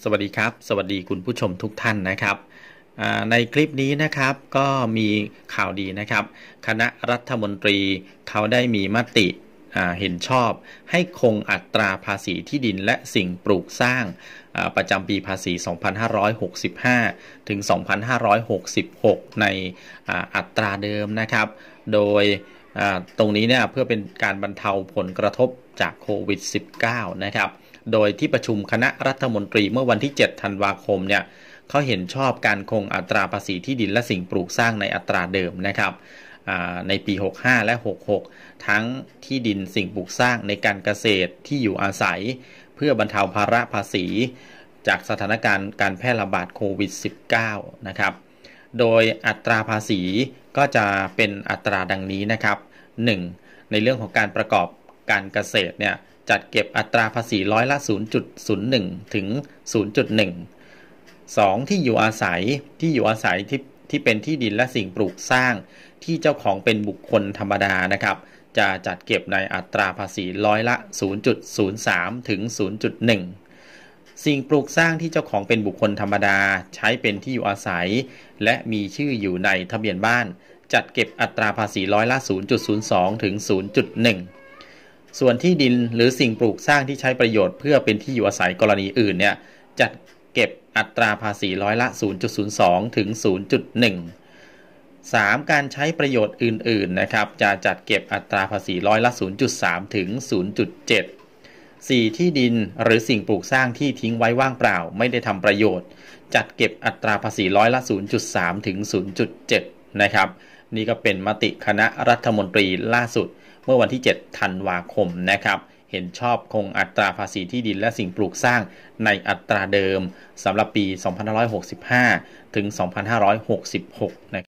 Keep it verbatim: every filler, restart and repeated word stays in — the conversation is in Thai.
สวัสดีครับสวัสดีคุณผู้ชมทุกท่านนะครับในคลิปนี้นะครับก็มีข่าวดีนะครับคณะรัฐมนตรีเขาได้มีมติเห็นชอบให้คงอัตราภาษีที่ดินและสิ่งปลูกสร้างประจำปีภาษี สองพันห้าร้อยหกสิบห้า ถึง สองพันห้าร้อยหกสิบหก ในอัตราเดิมนะครับโดยตรงนี้เนี่ยเพื่อเป็นการบรรเทาผลกระทบจากโควิด สิบเก้า นะครับโดยที่ประชุมคณะรัฐมนตรีเมื่อวันที่ เจ็ด ธันวาคมเนี่ยเขาเห็นชอบการคงอัตราภาษีที่ดินและสิ่งปลูกสร้างในอัตราเดิมนะครับในปี หกสิบห้า และ หกสิบหก ทั้งที่ดินสิ่งปลูกสร้างในการเกษตรที่อยู่อาศัยเพื่อบรรเทาภาระภาษีจากสถานการณ์การแพร่ระบาดโควิด สิบเก้า นะครับโดยอัตราภาษีก็จะเป็นอัตราดังนี้นะครับหนึ่งในเรื่องของการประกอบการเกษตรเนี่ยจัดเก็บอัตราภาษีร้อยละ ศูนย์จุดศูนย์หนึ่ง ถึง ศูนย์จุดหนึ่ง สองที่อยู่อาศัยที่อยู่อาศัยที่ที่เป็นที่ดินและสิ่งปลูกสร้างที่เจ้าของเป็นบุคคลธรรมดานะครับจะจัดเก็บในอัตราภาษีร้อยละ ศูนย์จุดศูนย์สาม ถึง ศูนย์จุดหนึ่ง สิ่งปลูกสร้างที่เจ้าของเป็นบุคคลธรรมดาใช้เป็นที่อยู่อาศัยและมีชื่ออยู่ในทะเบียนบ้านจัดเก็บอัตราภาษีร้อยละ ศูนย์จุดศูนย์สอง ถึง ศูนย์จุดหนึ่ง ส่วนที่ดินหรือสิ่งปลูกสร้างที่ใช้ประโยชน์เพื่อเป็นที่อยู่อาศัยกรณีอื่นเนี่ยจัดเก็บอัตราภาษีร้อยละ ศูนย์จุดศูนย์สอง ถึง ศูนย์จุดหนึ่ง สาม การใช้ประโยชน์อื่นๆนะครับจะจัดเก็บอัตราภาษีร้อยละ ศูนย์จุดสาม ถึง ศูนย์จุดเจ็ด สี่ ที่ดินหรือสิ่งปลูกสร้างที่ทิ้งไว้ว่างเปล่าไม่ได้ทำประโยชน์จัดเก็บอัตราภาษีร้อยละ ศูนย์จุดสาม ถึง ศูนย์จุดเจ็ด นะครับนี่ก็เป็นมติคณะรัฐมนตรีล่าสุดเมื่อวันที่ เจ็ด ธันวาคมนะครับเห็นชอบคงอัตราภาษีที่ดินและสิ่งปลูกสร้างในอัตราเดิมสำหรับปี สองพันห้าร้อยหกสิบห้า ถึง สองพันห้าร้อยหกสิบหก นะครับ